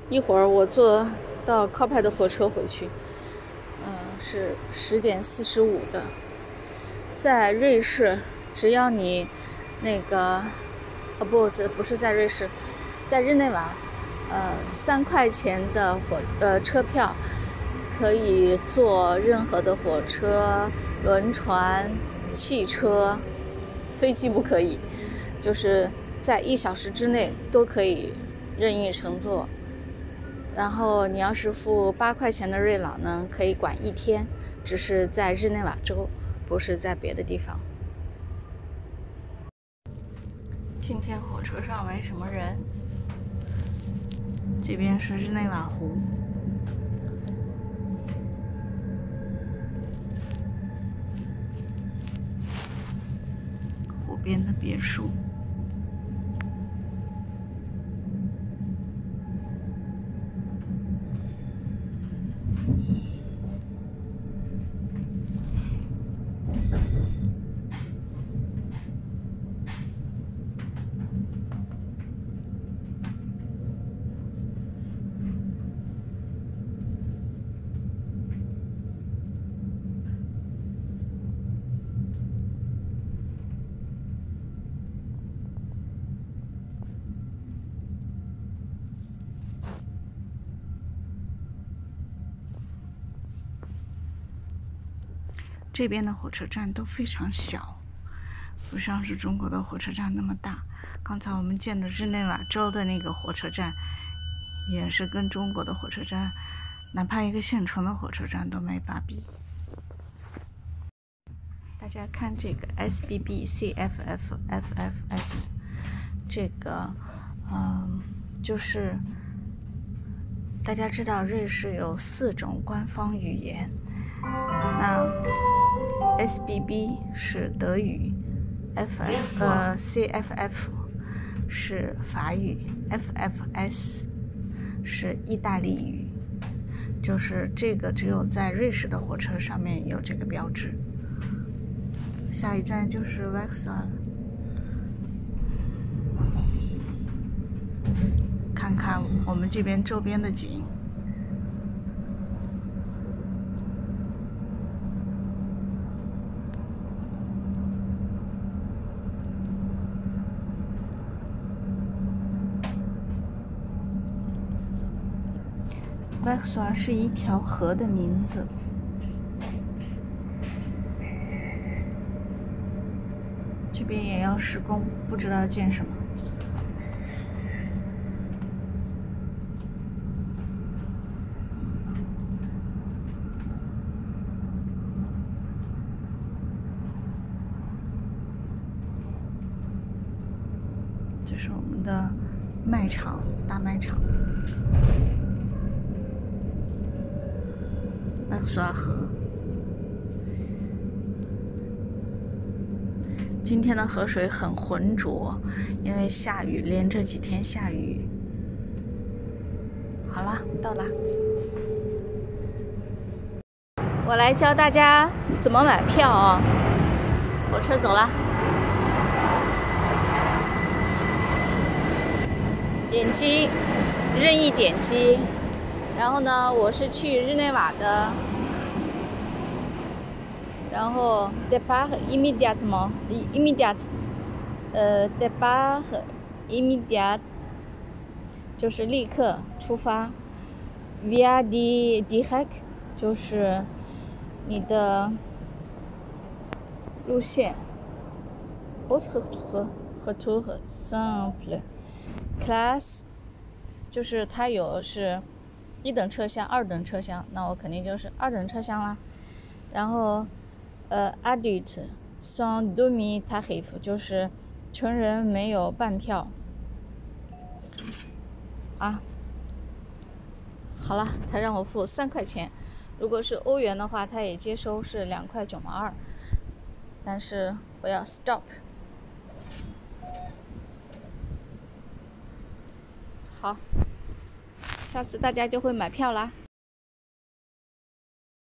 一会儿我坐到靠派的火车回去，是10点45的。在瑞士，只要你那个，这不是在瑞士，在日内瓦，3块钱的车票可以坐任何的火车、轮船、汽车，飞机不可以，就是在1小时之内都可以任意乘坐。然后你要是付8块钱的瑞郎呢，可以管1天，只是在日内瓦州，不是在别的地方。今天火车上没什么人，这边是日内瓦湖，湖边的别墅。这边的火车站都非常小，不像是中国的火车站那么大。刚才我们见的日内瓦州的那个火车站，也是跟中国的火车站，哪怕一个县城的火车站都没法比。大家看这个 SBB CFF FFS， 这个就是大家知道瑞士有4种官方语言，那SBB 是德语， CFF 是法语， FFS 是意大利语，就是这个只有在瑞士的火车上面有这个标志。下一站就是 Vexua 了，看看我们这边周边的景。Vexua 是一条河的名字。这边也要施工，不知道建什么。这是我们的卖场，大卖场。Vexua河，今天的河水很浑浊，因为下雨，连着几天下雨。好了，到了，我来教大家怎么买票啊！火车走了，点击，任意点击。然后呢，我是去日内瓦的，然后 départ immédiatement， départ immédiat 就是立刻出发 ，via direct 就是你的路线 ，autre retour simple classe 就是它有是1等车厢、2等车厢，那我肯定就是2等车厢啦。然后adulte sans demi tarif 就是成人没有半票。啊，好了，他让我付3块钱，如果是欧元的话，他也接收是2块9毛2，但是我要 stop。好。下次大家就会买票啦。